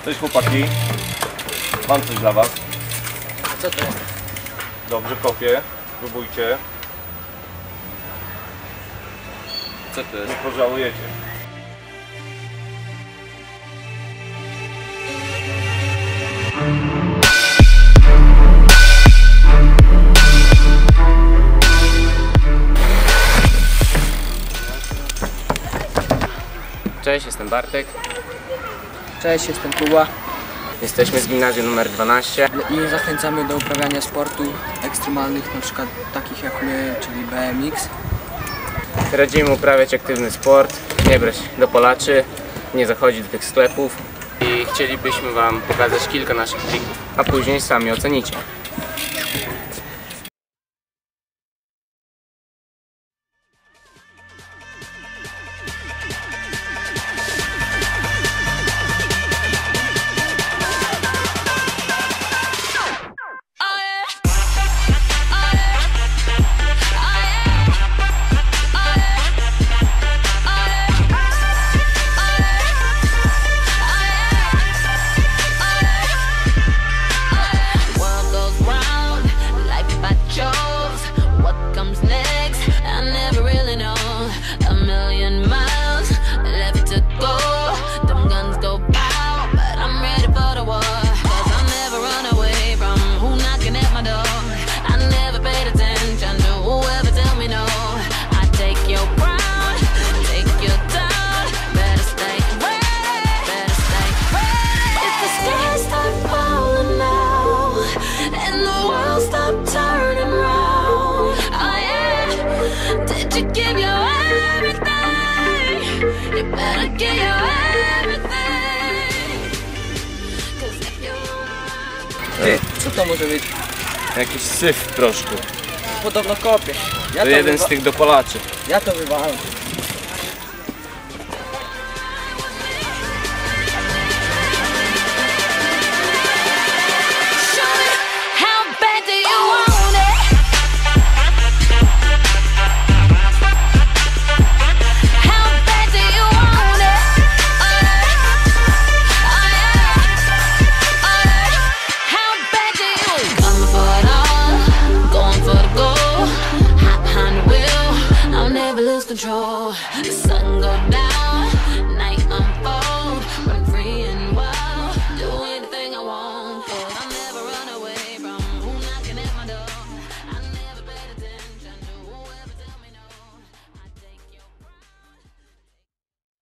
Cześć chłopaki, mam coś dla was. Co to jest? Dobrze kopię, próbujcie. Co to jest? Nie pożałujecie. Cześć, jestem Bartek. Cześć, jestem Kuba Jesteśmy z gimnazjum numer 12. i zachęcamy do uprawiania sportu ekstremalnych, na przykład takich jak my, czyli BMX. Radzimy uprawiać aktywny sport, nie brać do polaczy, nie zachodzić do tych sklepów i chcielibyśmy wam pokazać kilka naszych trików, a później sami ocenicie. Ty, co to może być? Jakiś syf w proszku. Podobno kopie. To jeden z tych dopalaczy. Ja to wywalam. Control. The sun go down.